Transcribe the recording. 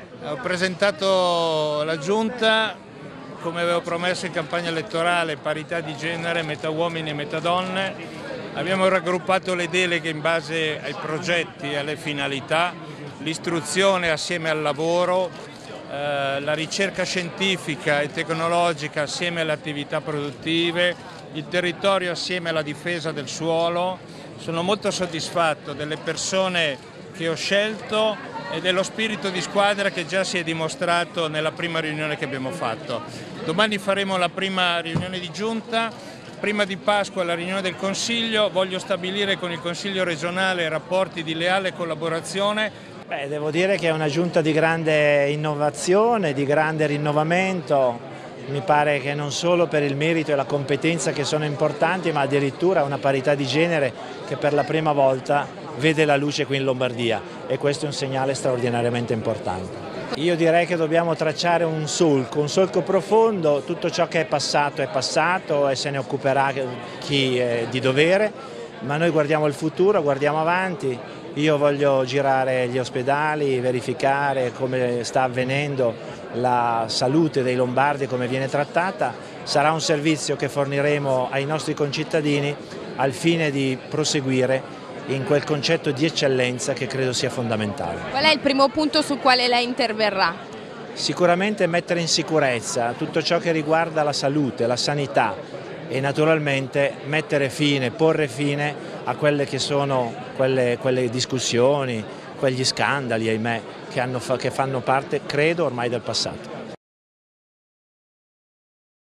Ho presentato la Giunta, come avevo promesso in campagna elettorale, parità di genere, metà uomini e metà donne. Abbiamo raggruppato le deleghe in base ai progetti e alle finalità, l'istruzione assieme al lavoro, la ricerca scientifica e tecnologica assieme alle attività produttive, il territorio assieme alla difesa del suolo. Sono molto soddisfatto delle persone che ho scelto e dello spirito di squadra che già si è dimostrato nella prima riunione che abbiamo fatto. Domani faremo la prima riunione di Giunta, prima di Pasqua la riunione del Consiglio. Voglio stabilire con il Consiglio regionale rapporti di leale collaborazione. Devo dire che è una Giunta di grande innovazione, di grande rinnovamento. Mi pare che non solo per il merito e la competenza che sono importanti, ma addirittura una parità di genere che per la prima volta vede la luce qui in Lombardia, e questo è un segnale straordinariamente importante. Io direi che dobbiamo tracciare un solco profondo. Tutto ciò che è passato e se ne occuperà chi è di dovere, ma noi guardiamo il futuro, guardiamo avanti. Io voglio girare gli ospedali, verificare come sta avvenendo la salute dei lombardi, come viene trattata. Sarà un servizio che forniremo ai nostri concittadini al fine di proseguire in quel concetto di eccellenza che credo sia fondamentale. Qual è il primo punto sul quale lei interverrà? Sicuramente mettere in sicurezza tutto ciò che riguarda la salute, la sanità, e naturalmente porre fine a quelle che sono quelle discussioni, quegli scandali, ahimè, che fanno parte, credo, ormai del passato.